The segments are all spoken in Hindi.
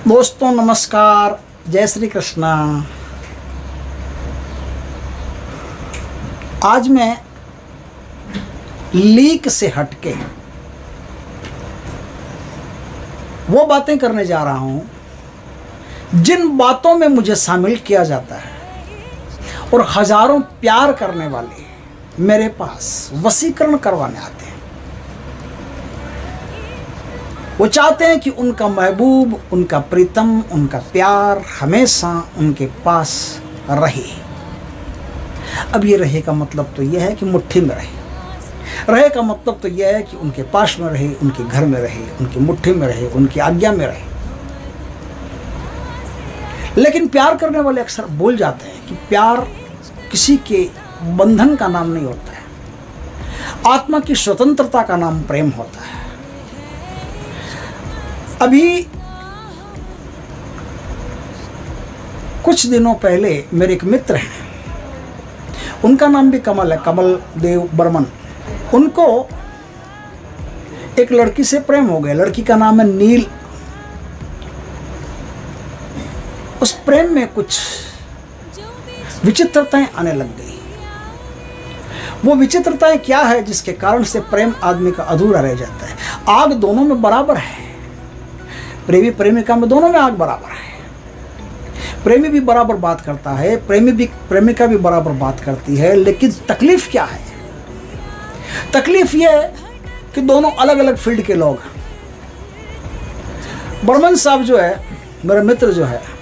दोस्तों नमस्कार, जय श्री कृष्णा। आज मैं लीक से हटके वो बातें करने जा रहा हूं जिन बातों में मुझे शामिल किया जाता है और हजारों प्यार करने वाले मेरे पास वशीकरण करवाने आते हैं। वो चाहते हैं कि उनका महबूब, उनका प्रीतम, उनका प्यार हमेशा उनके पास रहे। अब ये रहे का मतलब तो यह है कि मुट्ठी में रहे का मतलब तो यह है कि उनके पास में रहे, उनके घर में रहे, उनकी मुट्ठी में रहे, उनकी आज्ञा में रहे। लेकिन प्यार करने वाले अक्सर भूल जाते हैं कि प्यार किसी के बंधन का नाम नहीं होता है, आत्मा की स्वतंत्रता का नाम प्रेम होता है। अभी कुछ दिनों पहले मेरे एक मित्र हैं, उनका नाम भी कमल है, कमल देव बर्मन। उनको एक लड़की से प्रेम हो गया। लड़की का नाम है नील। उस प्रेम में कुछ विचित्रताएं आने लग गई। वो विचित्रताएं क्या है जिसके कारण से प्रेम आदमी का अधूरा रह जाता है? आग दोनों में बराबर है, प्रेमी प्रेमिका में दोनों में आग बराबर है। प्रेमी भी बराबर बात करता है, प्रेमिका भी बराबर बात करती है। लेकिन तकलीफ क्या है? तकलीफ यह है कि दोनों अलग अलग फील्ड के लोग हैं। बर्मन साहब जो है, मेरे मित्र जो है,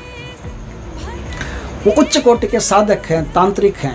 वो उच्च कोटि के साधक हैं, तांत्रिक हैं।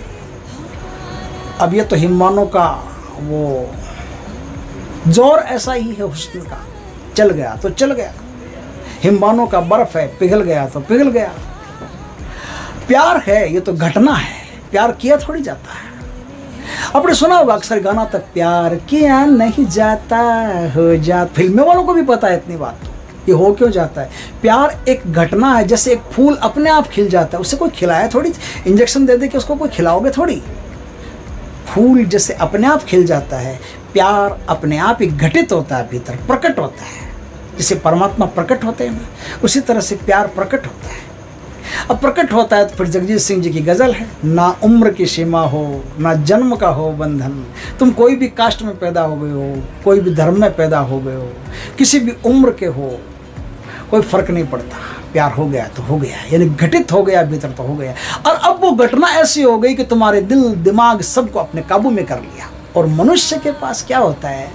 अब ये तो हिमवानों का वो जोर ऐसा ही है हुस्न का, चल गया तो चल गया। हिमवानों का बर्फ है, पिघल गया तो पिघल गया। प्यार है, ये तो घटना है, प्यार किया थोड़ी जाता है। आपने सुना होगा अक्सर गाना तक, प्यार किया नहीं जाता हो जाता। फिल्में वालों को भी पता है इतनी बात, ये हो क्यों जाता है। प्यार एक घटना है, जैसे एक फूल अपने आप खिल जाता है, उसे कोई खिलाया थोड़ी, इंजेक्शन दे दे के उसको कोई खिलाओगे थोड़ी। फूल जैसे अपने आप खिल जाता है, प्यार अपने आप ही घटित होता है, भीतर प्रकट होता है। जैसे परमात्मा प्रकट होते हैं ना, उसी तरह से प्यार प्रकट होता है। अब प्रकट होता है तो फिर जगजीत सिंह जी की गज़ल है, ना उम्र की सीमा हो, ना जन्म का हो बंधन। तुम कोई भी कास्ट में पैदा हो गए हो, कोई भी धर्म में पैदा हो गए हो, किसी भी उम्र के हो, कोई फर्क नहीं पड़ता। प्यार हो गया तो हो गया, यानी घटित हो गया भीतर तो हो गया। और अब वो घटना ऐसी हो गई कि तुम्हारे दिल दिमाग सबको अपने काबू में कर लिया। और मनुष्य के पास क्या होता है,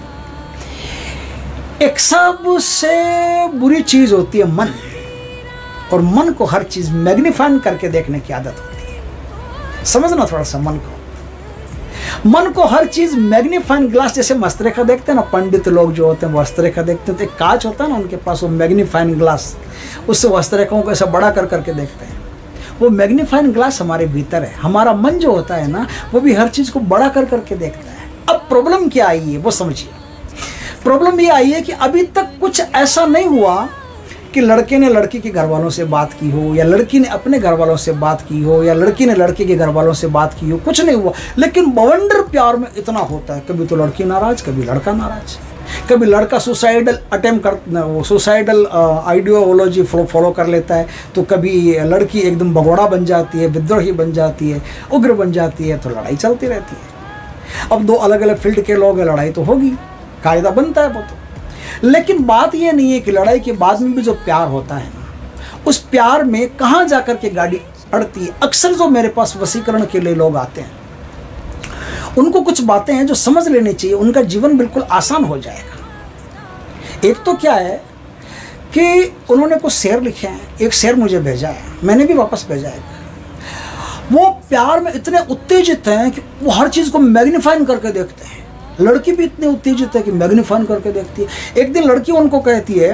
एक सबसे बुरी चीज होती है मन। और मन को हर चीज मैग्नीफाई करके देखने की आदत होती है। समझना थोड़ा सा मन को हर चीज मैग्नीफाइंग ग्लास, जैसे हस्तरेखा देखते हैं ना, पंडित लोग जो होते हैं वो हस्तरेखा देखते हैं तो एक कांच होता है ना उनके पास, वो मैग्नीफाइंग ग्लास, उससे हस्तरेखाओं को ऐसा बड़ा कर करके देखते हैं। वो मैग्नीफाइंग ग्लास हमारे भीतर है। हमारा मन जो होता है ना, वो भी हर चीज को बड़ा कर करके देखता है। अब प्रॉब्लम क्या आई है वो समझिए। प्रॉब्लम ये आई है कि अभी तक कुछ ऐसा नहीं हुआ कि लड़के ने लड़की के घर वालों से बात की हो, या लड़की ने अपने घर वालों से बात की हो, या लड़की ने लड़के के घर वालों से बात की हो। कुछ नहीं हुआ। लेकिन बवंडर प्यार में इतना होता है, कभी तो लड़की नाराज, कभी लड़का नाराज, कभी लड़का सुसाइडल आइडियोलॉजी फॉलो कर लेता है, तो कभी लड़की एकदम भगोड़ा बन जाती है, विद्रोही बन जाती है, उग्र बन जाती है, तो लड़ाई चलती रहती है। अब दो अलग अलग फील्ड के लोग हैं, लड़ाई तो होगी, कायदा बनता है वो तो। लेकिन बात यह नहीं है कि लड़ाई के बाद में भी जो प्यार होता है ना, उस प्यार में कहाँ जाकर के गाड़ी अड़ती है। अक्सर जो मेरे पास वशीकरण के लिए लोग आते हैं, उनको कुछ बातें हैं जो समझ लेनी चाहिए, उनका जीवन बिल्कुल आसान हो जाएगा। एक तो क्या है कि उन्होंने कुछ शेर लिखे हैं, एक शेर मुझे भेजा है, मैंने भी वापस भेजा है। वो प्यार में इतने उत्तेजित हैं कि वो हर चीज़ को मैग्नीफाई करके देखते हैं। लड़की भी इतनी उत्तेजित है कि मैग्नीफाई करके देखती है। एक दिन लड़की उनको कहती है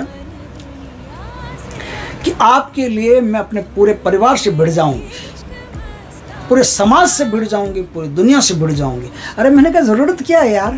कि आपके लिए मैं अपने पूरे परिवार से भिड़ जाऊंगी, पूरे समाज से भिड़ जाऊंगी, पूरी दुनिया से भिड़ जाऊंगी। अरे मैंने कहा जरूरत क्या है यार,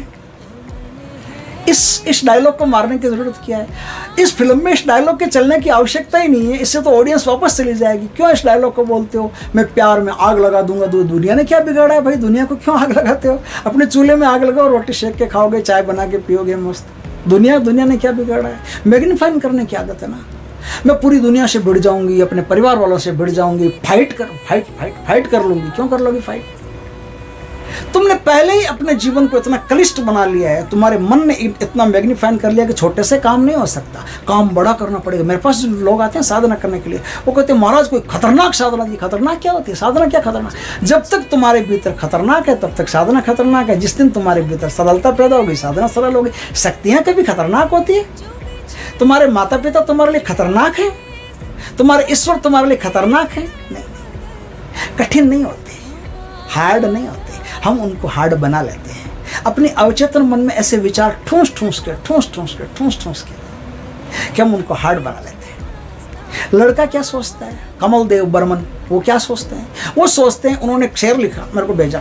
इस डायलॉग को मारने की जरूरत क्या है? इस फिल्म में इस डायलॉग के चलने की आवश्यकता ही नहीं है, इससे तो ऑडियंस वापस चली जाएगी। क्यों इस डायलॉग को बोलते हो? मैं प्यार में आग लगा दूंगा। दुनिया ने क्या बिगाड़ा है भाई? दुनिया को क्यों आग लगाते हो? अपने चूल्हे में आग लगाओ, रोटी सेक के खाओगे, चाय बना के पियोगे मस्त। दुनिया ने क्या बिगाड़ा है? मैग्नीफाई करने की आदत है ना। मैं पूरी दुनिया से भिड़ जाऊंगी, अपने परिवार वालों से भिड़ जाऊंगी, फाइट कर लूंगी। क्यों कर लोगी फाइट? तुमने पहले ही अपने जीवन को इतना क्लिष्ट बना लिया है, तुम्हारे मन ने इतना मैग्नीफाई कर लिया कि छोटे से काम नहीं हो सकता, काम बड़ा करना पड़ेगा। मेरे पास लोग आते हैं साधना करने के लिए, वो कहते हैं महाराज कोई खतरनाक साधना दी। खतरनाक क्या होती है? साधना क्या खतरनाक? जब तक तुम्हारे भीतर खतरनाक है तब तक साधना खतरनाक है। जिस दिन तुम्हारे भीतर सरलता पैदा होगी साधना सरल होगी। शक्तियाँ कभी खतरनाक होती है? तुम्हारे माता पिता तुम्हारे लिए खतरनाक है? तुम्हारे ईश्वर तुम्हारे लिए खतरनाक है? नहीं, कठिन नहीं होते, हार्ड नहीं होते, हम उनको हार्ड बना लेते हैं। अपनी अवचेतन मन में ऐसे विचार ठूंस ठूंस के कि हम उनको हार्ड बना लेते हैं। लड़का क्या सोचता है? कमल देव बर्मन, वो क्या सोचते हैं? वो सोचते हैं, उन्होंने एक शेर लिखा, मेरे को भेजा,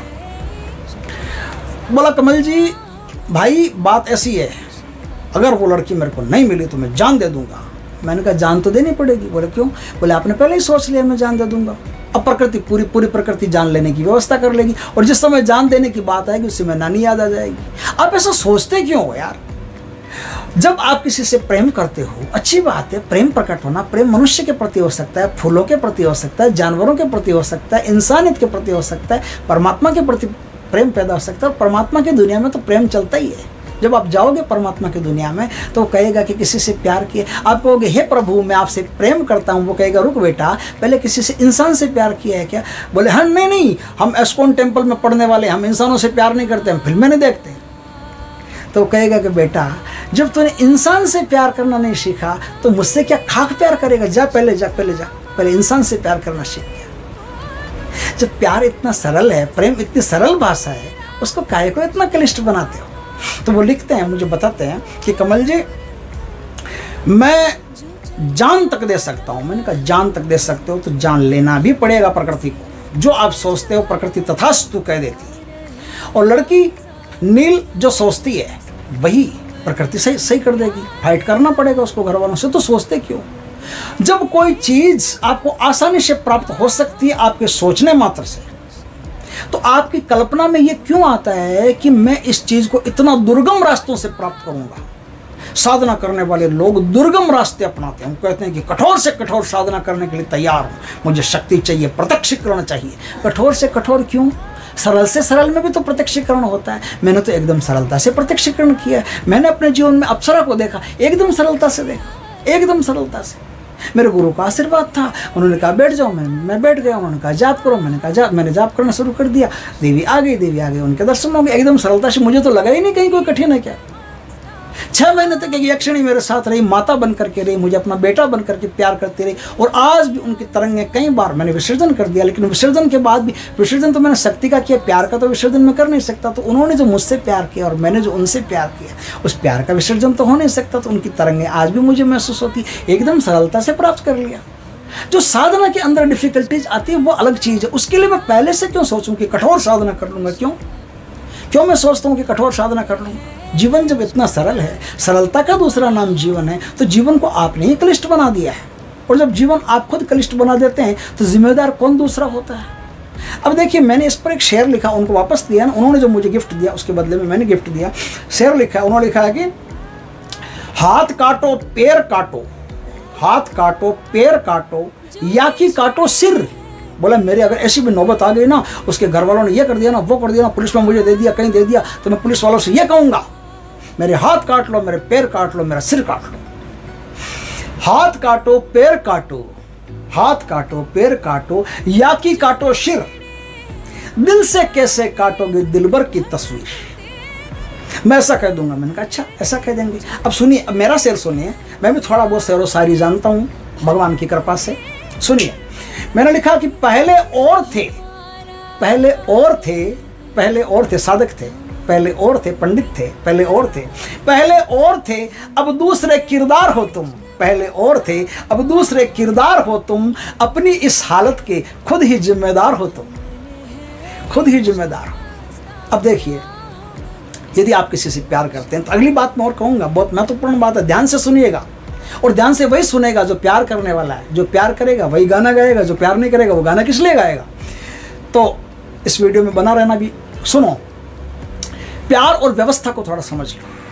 बोला कमल जी भाई बात ऐसी है, अगर वो लड़की मेरे को नहीं मिली तो मैं जान दे दूंगा। मैंने कहा जान तो देनी पड़ेगी। बोले क्यों? बोले आपने पहले ही सोच लिया मैं जान दे दूंगा। अब प्रकृति पूरी प्रकृति जान लेने की व्यवस्था कर लेगी, और जिस समय जान देने की बात आएगी उस समय नानी याद आ जाएगी। आप ऐसा सोचते क्यों हो यार? जब आप किसी से प्रेम करते हो, अच्छी बात है, प्रेम प्रकट होना, प्रेम मनुष्य के प्रति हो सकता है, फूलों के प्रति हो सकता है, जानवरों के प्रति हो सकता है, इंसानियत के प्रति हो सकता है, परमात्मा के प्रति प्रेम पैदा हो सकता है। और परमात्मा की दुनिया में तो प्रेम चलता ही है। जब आप जाओगे परमात्मा की दुनिया में तो वो कहेगा कि किसी से प्यार किया, आप कहोगे हे प्रभु मैं आपसे प्रेम करता हूँ, वो कहेगा रुक बेटा पहले किसी से इंसान से प्यार किया है क्या? बोले हाँ नहीं, हम एस्कॉन टेम्पल में पढ़ने वाले, हम इंसानों से प्यार नहीं करते, हम फिल्में नहीं देखते। तो वो कहेगा कि बेटा जब तूने इंसान से प्यार करना नहीं सीखा तो मुझसे क्या खाक प्यार करेगा? जा पहले इंसान से प्यार करना सीख गया। जब प्यार इतना सरल है, प्रेम इतनी सरल भाषा है, उसको काहे को इतना क्लिष्ट बनाते हो? तो वो लिखते हैं, मुझे बताते हैं कि कमल जी मैं जान तक दे सकता हूँ। मैंने कहा जान तक दे सकते हो तो जान लेना भी पड़ेगा प्रकृति को। जो आप सोचते हो प्रकृति तथास्तु कह देती है, और लड़की नील जो सोचती है वही प्रकृति सही कर देगी। फाइट करना पड़ेगा उसको घर वालों से। तो सोचते क्यों? जब कोई चीज आपको आसानी से प्राप्त हो सकती है आपके सोचने मात्र से, तो आपकी कल्पना में ये क्यों आता है कि मैं इस चीज को इतना दुर्गम रास्तों से प्राप्त करूंगा? साधना करने वाले लोग दुर्गम रास्ते अपनाते हैं। वो कहते हैं कि कठोर से कठोर साधना करने के लिए तैयार हूं, मुझे शक्ति चाहिए, प्रत्यक्षीकरण चाहिए। कठोर से कठोर क्यों? सरल से सरल में भी तो प्रत्यक्षीकरण होता है। मैंने तो एकदम सरलता से प्रत्यक्षीकरण किया है। मैंने अपने जीवन में अप्सरा को देखा, एकदम सरलता से देखा, एकदम सरलता से। मेरे गुरु का आशीर्वाद था, उन्होंने कहा बैठ जाओ, मैं बैठ गया। उन्होंने कहा जाप करो, मैंने जाप करना शुरू कर दिया। देवी आ गई, उनके दर्शन हो गए एकदम सरलता से। मुझे तो लगा ही नहीं कहीं कोई कठिन है क्या। 6 महीने तक एक यक्षिणी मेरे साथ रही, माता बन करके रही, मुझे अपना बेटा बन करके प्यार करती रही, और आज भी उनकी तरंगें कई बार मैंने विसर्जन कर दिया। लेकिन विसर्जन के बाद भी, विसर्जन तो मैंने शक्ति का किया, प्यार का तो विसर्जन मैं कर नहीं सकता। तो उन्होंने जो मुझसे प्यार किया और मैंने जो उनसे प्यार किया, उस प्यार का विसर्जन तो हो नहीं सकता। तो उनकी तरंगें आज भी मुझे महसूस होती, एकदम सरलता से प्राप्त कर लिया। जो साधना के अंदर डिफिकल्टीज आती है वो अलग चीज़ है। उसके लिए मैं पहले से क्यों सोचूं कि कठोर साधना कर लूँगा? क्यों मैं सोचता हूँ कि कठोर साधना कर लूँगा? जीवन जब इतना सरल है, सरलता का दूसरा नाम जीवन है, तो जीवन को आपने ही क्लिष्ट बना दिया है। और जब जीवन आप खुद क्लिष्ट बना देते हैं तो जिम्मेदार कौन दूसरा होता है? अब देखिए, मैंने इस पर एक शेर लिखा, उनको वापस दिया ना, उन्होंने जो मुझे गिफ्ट दिया उसके बदले में मैंने गिफ्ट दिया। शेर लिखा है, उन्होंने लिखा है कि हाथ काटो पैर काटो, हाथ काटो पैर काटो, या कि काटो सिर। बोला मेरे अगर ऐसी भी नौबत आ गई ना, उसके घर वालों ने ये कर दिया ना, वो कर दिया ना, पुलिस में मुझे दे दिया, कहीं दे दिया, तो मैं पुलिस वालों से ये कहूँगा मेरे हाथ काट लो, मेरे पैर काट लो, मेरा सिर काट लो। हाथ काटो पैर काटो, हाथ काटो पैर काटो, या कि काटो सिर। दिल से कैसे काटोगे दिलबर की तस्वीर। मैं ऐसा कह दूंगा। मैंने कहा अच्छा ऐसा कह देंगे। अब सुनिए, अब मेरा शेर सुनिए, मैं भी थोड़ा बहुत शेरो शायरी जानता हूँ भगवान की कृपा से। सुनिए, मैंने लिखा कि पहले और थे, पहले और थे साधक थे, पहले और थे पंडित थे, पहले और थे अब दूसरे किरदार हो तुम, पहले और थे अब दूसरे किरदार हो तुम, अपनी इस हालत के खुद ही जिम्मेदार हो तुम, खुद ही जिम्मेदार हो। अब देखिए, यदि आप किसी से प्यार करते हैं तो अगली बात मैं और कहूँगा, बहुत महत्वपूर्ण बात है, ध्यान से सुनिएगा। और ध्यान से वही सुनेगा जो प्यार करने वाला है। जो प्यार करेगा वही गाना गाएगा, जो प्यार नहीं करेगा वो गाना किस लिए गाएगा। तो इस वीडियो में बना रहना भी। सुनो, प्यार और व्यवस्था को थोड़ा समझ लो।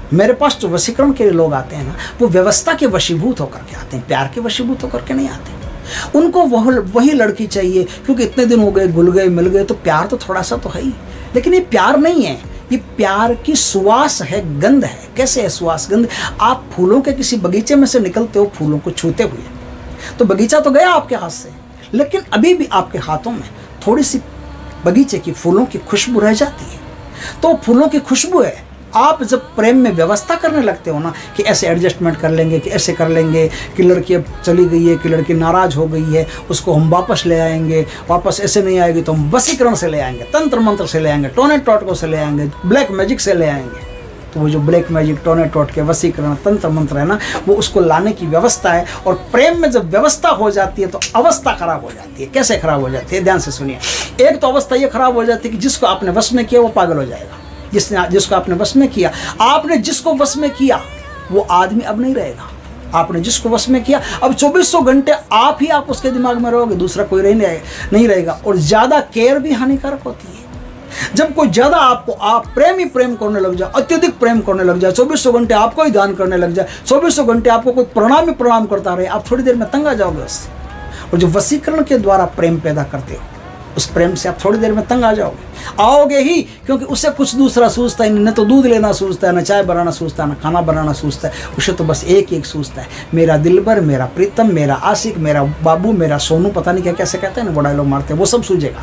मेरे पास जो वशीकरण के लिए लोग आते हैं ना, वो व्यवस्था के वशीभूत होकर के आते हैं, प्यार के वशीभूत होकर के नहीं आते। उनको वही लड़की चाहिए, क्योंकि इतने दिन हो गए, घुल गए, मिल गए, तो प्यार तो थोड़ा सा तो है ही। लेकिन ये प्यार नहीं है, ये प्यार की सुवास है, गंध है। कैसे है सुवास, गंध? आप फूलों के किसी बगीचे में से निकलते हो फूलों को छूते हुए, तो बगीचा तो गया आपके हाथ से, लेकिन अभी भी आपके हाथों में थोड़ी सी बगीचे की फूलों की खुशबू रह जाती है। तो फूलों की खुशबू है। आप जब प्रेम में व्यवस्था करने लगते हो ना, कि ऐसे एडजस्टमेंट कर लेंगे, कि ऐसे कर लेंगे, कि लड़की अब चली गई है, कि लड़की नाराज़ हो गई है, उसको हम वापस ले आएंगे, वापस ऐसे नहीं आएगी तो हम वशीकरण से ले आएंगे, तंत्र मंत्र से ले आएंगे, टोने टोटकों से ले आएंगे, ब्लैक मैजिक से ले आएंगे। तो वो जो ब्लैक मैजिक, टोने टोटके, वशीकरण, तंत्र मंत्र है ना, वो उसको लाने की व्यवस्था है। और प्रेम में जब व्यवस्था हो जाती है तो अवस्था खराब हो जाती है। कैसे खराब हो जाती है, ध्यान से सुनिए। एक तो अवस्था ये खराब हो जाती है कि जिसको आपने वश में किया वो पागल हो जाएगा। जिसको आपने वश में किया, आपने जिसको वश में किया वो आदमी अब नहीं रहेगा। आपने जिसको वश में किया, अब 2400 घंटे आप ही आप उसके दिमाग में रहोगे, दूसरा कोई नहीं रहेगा। और ज़्यादा केयर भी हानिकारक होती है। जब कोई ज़्यादा आपको, आप प्रेम करने लग जाए, अत्यधिक प्रेम करने लग जाए, 2400 घंटे आपको ही ध्यान करने लग जाए, 2400 घंटे आपको कोई प्रणाम करता रहे, आप थोड़ी देर में तंग आ जाओगे उससे। और जो वशीकरण के द्वारा प्रेम पैदा करते हो, उस प्रेम से आप थोड़ी देर में तंग आ आओगे ही, क्योंकि उसे कुछ दूसरा सूझता है नहीं। न तो दूध लेना सूझता है, न चाय बनाना सूझता है, न खाना बनाना सूझता है। उसे तो बस एक सूझता है, मेरा दिलबर, मेरा प्रीतम, मेरा आशिक, मेरा बाबू, मेरा सोनू, पता नहीं क्या कैसे कहते हैं ना, वो डायलॉग मारते हैं, वो सब सूझेगा।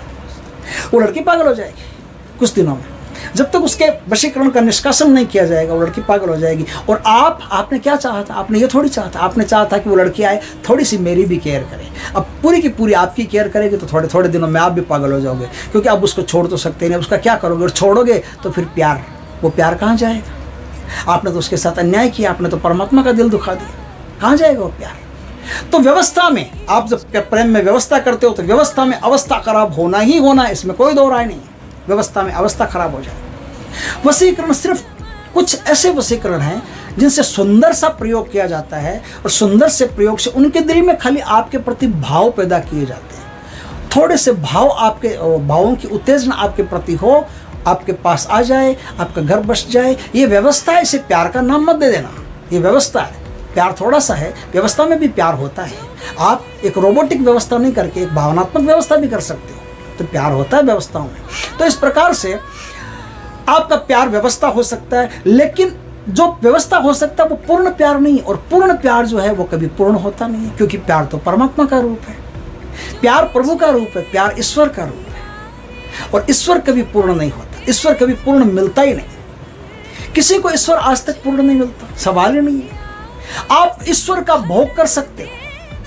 वो लड़की पागल हो जाएगी कुछ दिनों में। जब तक उसके वशीकरण का निष्कासन नहीं किया जाएगा, वो लड़की पागल हो जाएगी। और आपने क्या चाहा था? आपने ये थोड़ी चाहा था, आपने चाहा था कि वो लड़की आए, थोड़ी सी मेरी भी केयर करे। अब पूरी की पूरी आपकी केयर करेगी तो थोड़े थोड़े दिनों में आप भी पागल हो जाओगे, क्योंकि आप उसको छोड़ तो सकते नहीं। उसका क्या करोगे? और छोड़ोगे तो फिर प्यार, वो प्यार कहाँ जाएगा? आपने तो उसके साथ अन्याय किया, आपने तो परमात्मा का दिल दुखा दिया, कहाँ जाएगा वो प्यार? तो व्यवस्था में, आप जब प्रेम में व्यवस्था करते हो तो व्यवस्था में अवस्था खराब होना ही होना, इसमें कोई दो राय नहीं। व्यवस्था में अवस्था खराब हो जाए। वशीकरण सिर्फ कुछ ऐसे वशीकरण हैं जिनसे सुंदर सा प्रयोग किया जाता है, और सुंदर से प्रयोग से उनके दिल में खाली आपके प्रति भाव पैदा किए जाते हैं। थोड़े से भाव, आपके भावों की उत्तेजना आपके प्रति हो, आपके पास आ जाए, आपका घर बस जाए, ये व्यवस्था है। इसे प्यार का नाम मत दे देना, ये व्यवस्था है। प्यार थोड़ा सा है, व्यवस्था में भी प्यार होता है। आप एक रोबोटिक व्यवस्था नहीं करके एक भावनात्मक व्यवस्था भी कर सकते हो, तो प्यार होता है व्यवस्थाओं में। तो इस प्रकार से आपका प्यार व्यवस्था हो सकता है, लेकिन जो व्यवस्था हो सकता है वो पूर्ण प्यार नहीं। और पूर्ण प्यार जो है वो कभी पूर्ण होता नहीं है, क्योंकि प्यार तो परमात्मा का रूप है, प्यार प्रभु का रूप है, प्यार ईश्वर का रूप है। और ईश्वर कभी पूर्ण नहीं होता, ईश्वर कभी पूर्ण मिलता ही नहीं। किसी को ईश्वर आज तक पूर्ण नहीं मिलता, सवाल ही नहीं है। आप ईश्वर का भोग कर सकते हो,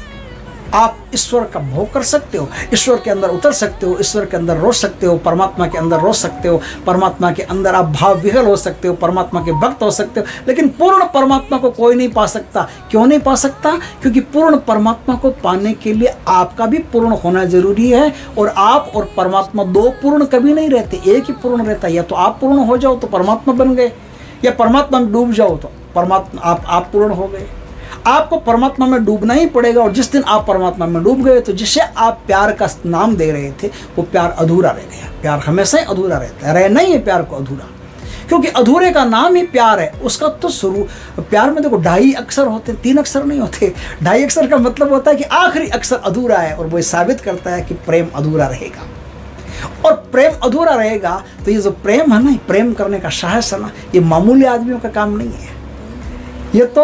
आप ईश्वर का भोग कर सकते हो, ईश्वर के अंदर उतर सकते हो, ईश्वर के अंदर रो सकते हो, परमात्मा के अंदर रो सकते हो, परमात्मा के अंदर आप भाव विहल हो सकते हो, परमात्मा के भक्त हो सकते हो। लेकिन पूर्ण परमात्मा को कोई नहीं पा सकता। क्यों नहीं पा सकता? क्योंकि पूर्ण परमात्मा को पाने के लिए आपका भी पूर्ण होना जरूरी है। और आप और परमात्मा दो पूर्ण कभी नहीं रहते, एक ही पूर्ण रहता है। या तो आप पूर्ण हो जाओ तो परमात्मा बन गए, या परमात्मा में डूब जाओ तो परमात्मा आप पूर्ण हो गए। आपको परमात्मा में डूबना ही पड़ेगा। और जिस दिन आप परमात्मा में डूब गए तो जिसे आप प्यार का नाम दे रहे थे वो प्यार अधूरा रह गया। प्यार हमेशा ही अधूरा रहता है, रहना ही है प्यार को अधूरा, क्योंकि अधूरे का नाम ही प्यार है। उसका तो शुरू, प्यार में देखो 2.5 अक्षर होते हैं, 3 अक्षर नहीं होते। 2.5 अक्षर का मतलब होता है कि आखिरी अक्षर अधूरा है, और वो साबित करता है कि प्रेम अधूरा रहेगा। और प्रेम अधूरा रहेगा तो ये जो प्रेम है ना, प्रेम करने का साहस है ना, ये मामूली आदमियों का काम नहीं है। ये तो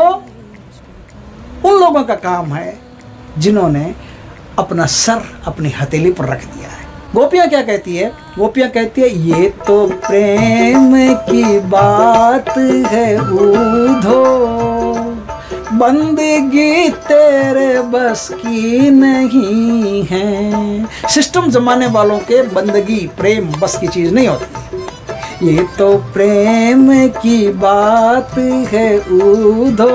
उन लोगों का काम है जिन्होंने अपना सर अपनी हथेली पर रख दिया है। गोपियाँ क्या कहती है? गोपियाँ कहती है, ये तो प्रेम की बात है ऊधो, बंदगी तेरे बस की नहीं है। सिस्टम जमाने वालों के बंदगी, प्रेम बस की चीज़ नहीं होती। ये तो प्रेम की बात है ऊधो,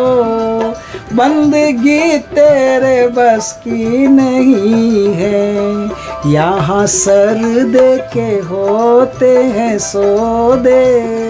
बंदगी तेरे बस की नहीं है। यहाँ सर दे के होते हैं सौदे,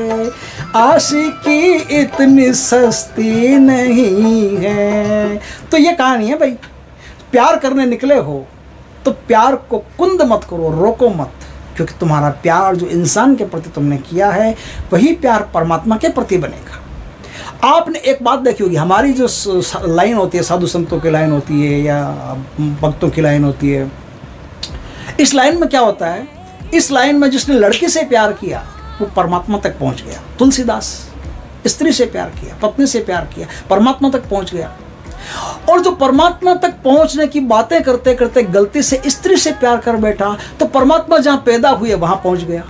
आशिकी इतनी सस्ती नहीं है। तो ये कहानी है भाई, प्यार करने निकले हो तो प्यार को कुंद मत करो, रोको मत, क्योंकि तुम्हारा प्यार जो इंसान के प्रति तुमने किया है वही प्यार परमात्मा के प्रति बनेगा। आपने एक बात देखी होगी, हमारी जो लाइन होती है, साधु संतों की लाइन होती है या भक्तों की लाइन होती है, इस लाइन में क्या होता है, इस लाइन में जिसने लड़की से प्यार किया वो परमात्मा तक पहुंच गया। तुलसीदास स्त्री से प्यार किया, पत्नी से प्यार किया, परमात्मा तक पहुंच गया। और जो परमात्मा तक पहुंचने की बातें करते करते गलती से स्त्री से प्यार कर बैठा तो परमात्मा जहां पैदा हुए वहां पहुंच गया।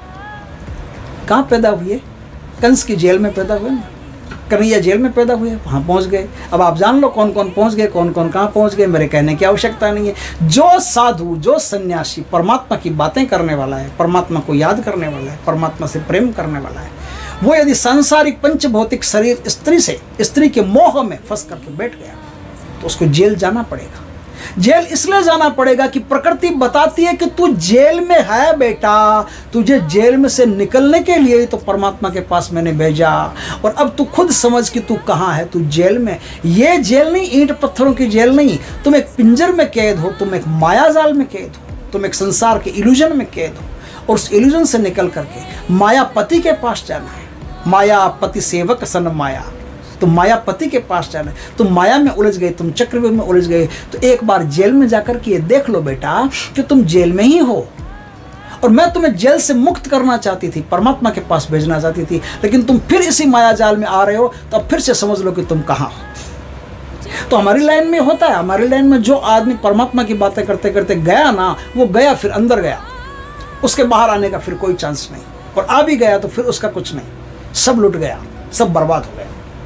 कहां पैदा हुए? कंस की जेल में पैदा हुए ना, कन्हैया जेल में पैदा हुए, वहां पहुंच गए। अब आप जान लो कौन कौन पहुंच गए, कौन कौन कहां पहुंच गए, मेरे कहने की आवश्यकता नहीं है। जो साधु, जो सन्यासी परमात्मा की बातें करने वाला है, परमात्मा को याद करने वाला है, परमात्मा से प्रेम करने वाला है, वो यदि सांसारिक पंचभौतिक शरीर स्त्री के मोह में फंस करके बैठ गया तो उसको जेल जाना पड़ेगा। जेल इसलिए जाना पड़ेगा कि प्रकृति बताती है कि तू जेल में है बेटा, तुझे जेल में से निकलने के लिए तो परमात्मा के पास मैंने भेजा, और अब तू खुद समझ कि तू कहाँ है, तू जेल में। ये जेल नहीं, ईंट पत्थरों की जेल नहीं, तुम एक पिंजर में कैद हो, तुम एक मायाजाल में कैद हो, तुम एक संसार के इल्यूजन में कैद हो, और उस इल्यूजन से निकल करके मायापति के पास जाना है। मायापति सेवक सन माया, तुम मायापति के पास जाना है। तुम माया में उलझ गए, तुम चक्रव्यूह में उलझ गए, तो एक बार जेल में जाकर के ये देख लो बेटा कि तुम जेल में ही हो, और मैं तुम्हें जेल से मुक्त करना चाहती थी, परमात्मा के पास भेजना चाहती थी, लेकिन तुम फिर इसी मायाजाल में आ रहे हो, तो अब फिर से समझ लो कि तुम कहाँ हो। तो हमारी लाइन में होता है, हमारी लाइन में जो आदमी परमात्मा की बातें करते करते गया ना, वो गया, फिर अंदर गया, उसके बाहर आने का फिर कोई चांस नहीं, और आ भी गया तो फिर उसका कुछ नहीं, सब लुट गया, सब बर्बाद हो गया।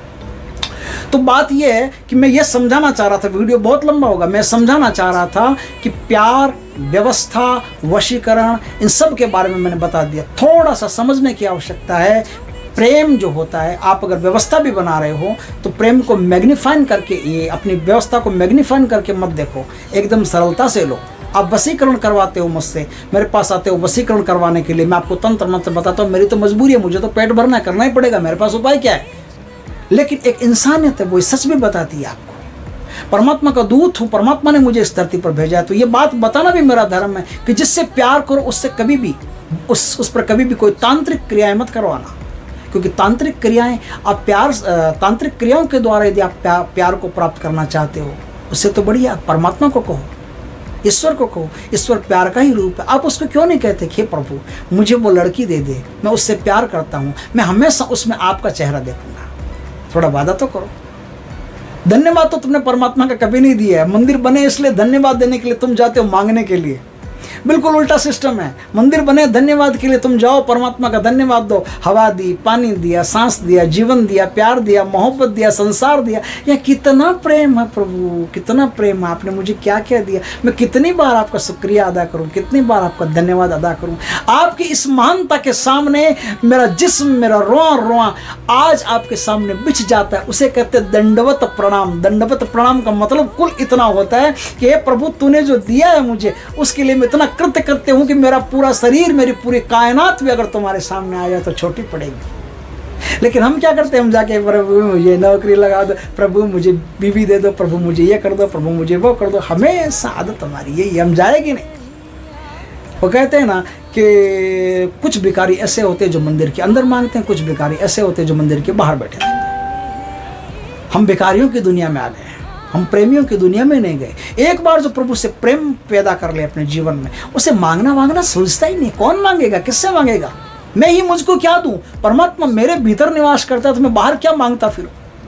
तो बात यह है कि मैं ये समझाना चाह रहा था, वीडियो बहुत लंबा होगा, मैं समझाना चाह रहा था कि प्यार, व्यवस्था, वशीकरण, इन सब के बारे में मैंने बता दिया। थोड़ा सा समझने की आवश्यकता है। प्रेम जो होता है, आप अगर व्यवस्था भी बना रहे हो तो प्रेम को मैग्नीफाइन करके, ये अपनी व्यवस्था को मैग्नीफाइन करके मत देखो, एकदम सरलता से लो। आप वशीकरण करवाते हो मुझसे, मेरे पास आते हो वशीकरण करवाने के लिए, मैं आपको तंत्र मंत्र बताता हूँ, मेरी तो मजबूरी है, मुझे तो पेट भरना है, करना ही पड़ेगा, मेरे पास उपाय क्या है। लेकिन एक इंसानियत है, वो सच भी बताती है आपको। परमात्मा का दूत हूँ, परमात्मा ने मुझे इस धरती पर भेजा है, तो ये बात बताना भी मेरा धर्म है कि जिससे प्यार करो उससे कभी भी उस पर कभी भी कोई तांत्रिक क्रियाएं मत करवाना, क्योंकि तांत्रिक क्रियाएं, आप तांत्रिक क्रियाओं के द्वारा यदि आप प्यार को प्राप्त करना चाहते हो, उससे तो बढ़िया परमात्मा को कहो, ईश्वर को कहो। ईश्वर प्यार का ही रूप है। आप उसको क्यों नहीं कहते कि हे प्रभु मुझे वो लड़की दे दे, मैं उससे प्यार करता हूँ, मैं हमेशा उसमें आपका चेहरा देखूंगा। थोड़ा वादा तो करो। धन्यवाद तो तुमने परमात्मा का कभी नहीं दिया है। मंदिर बने इसलिए धन्यवाद देने के लिए तुम जाते हो मांगने के लिए, बिल्कुल उल्टा सिस्टम है। मंदिर बने धन्यवाद के लिए तुम जाओ, परमात्मा का धन्यवाद दो। हवा दी, पानी दिया, सांस दिया, जीवन दिया, प्यार दिया, मोहब्बत दिया, संसार दिया। यह कितना प्रेम है प्रभु, कितना प्रेम है, आपने मुझे क्या क्या दिया। मैं कितनी बार आपका शुक्रिया अदा करूं, कितनी बार आपका धन्यवाद अदा करूं। आपकी इस महानता के सामने मेरा जिस्म, मेरा रोआ रोआ आज आपके सामने बिछ जाता है। उसे कहते दंडवत प्रणाम। दंडवत प्रणाम का मतलब कुल इतना होता है कि हे प्रभु तूने जो दिया है मुझे, उसके लिए मैं इतना कृत्य करते हूं कि मेरा पूरा शरीर, मेरी पूरी कायनात भी अगर तुम्हारे सामने आ जाए तो छोटी पड़ेगी। लेकिन हम क्या करते हैं, हम जाके प्रभु मुझे नौकरी लगा दो, प्रभु मुझे बीवी दे दो, प्रभु मुझे ये कर दो, प्रभु मुझे वो कर दो। हमेशा आदत हमारी यही, हम जाएगी नहीं। वो कहते हैं ना कि कुछ भिखारी ऐसे होते हैं जो मंदिर के अंदर मांगते हैं, कुछ भिखारी ऐसे होते हैं जो मंदिर के बाहर बैठे रहते हैं। हम भिखारियों की दुनिया में आ गए, हम प्रेमियों की दुनिया में नहीं गए। एक बार जो प्रभु से प्रेम पैदा कर ले अपने जीवन में, उसे मांगना वांगना सोचता ही नहीं। कौन मांगेगा, किससे मांगेगा? मैं ही मुझको क्या दूं? परमात्मा मेरे भीतर निवास करता है तो मैं बाहर क्या मांगता फिर?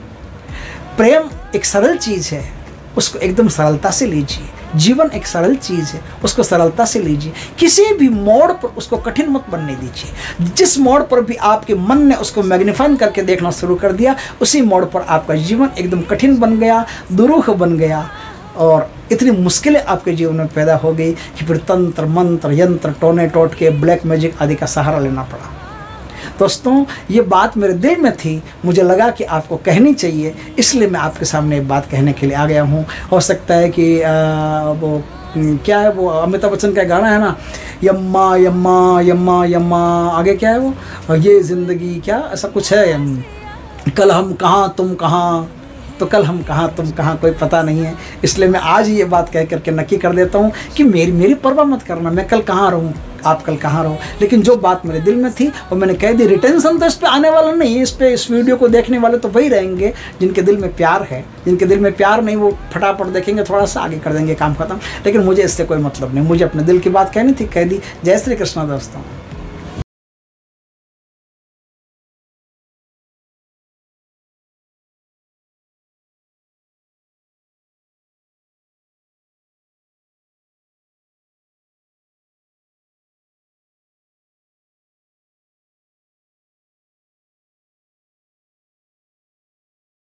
प्रेम एक सरल चीज है, उसको एकदम सरलता से लीजिए। जीवन एक सरल चीज है, उसको सरलता से लीजिए। किसी भी मोड़ पर उसको कठिन मत बनने दीजिए। जिस मोड़ पर भी आपके मन ने उसको मैग्नीफाई करके देखना शुरू कर दिया, उसी मोड़ पर आपका जीवन एकदम कठिन बन गया, दुरूह बन गया, और इतनी मुश्किलें आपके जीवन में पैदा हो गई कि फिर तंत्र मंत्र यंत्र टोने टोट के ब्लैक मैजिक आदि का सहारा लेना पड़ा। दोस्तों ये बात मेरे दिल में थी, मुझे लगा कि आपको कहनी चाहिए, इसलिए मैं आपके सामने एक बात कहने के लिए आ गया हूँ। हो सकता है कि वो क्या है, वो अमिताभ बच्चन का गाना है ना, यम्मा यम्मा यम्मा यम्मा, आगे क्या है वो, ये ज़िंदगी क्या ऐसा कुछ है, कल हम कहाँ तुम कहाँ, तो कल हम कहाँ तुम कहाँ कोई पता नहीं है। इसलिए मैं आज ये बात कह करके नक्की कर देता हूँ कि मेरी परवाह मत करना, मैं कल कहाँ रहूँ। आप कल कहाँ रहो। लेकिन जो बात मेरे दिल में थी वो मैंने कह दी। रिटेंशन तो इस पे आने वाला नहीं, इस वीडियो को देखने वाले तो वही रहेंगे जिनके दिल में प्यार है। जिनके दिल में प्यार नहीं वो फटाफट देखेंगे, थोड़ा सा आगे कर देंगे, काम खत्म। लेकिन मुझे इससे कोई मतलब नहीं, मुझे अपने दिल की बात कहनी थी, कह दी। जय श्री कृष्ण दोस्तों।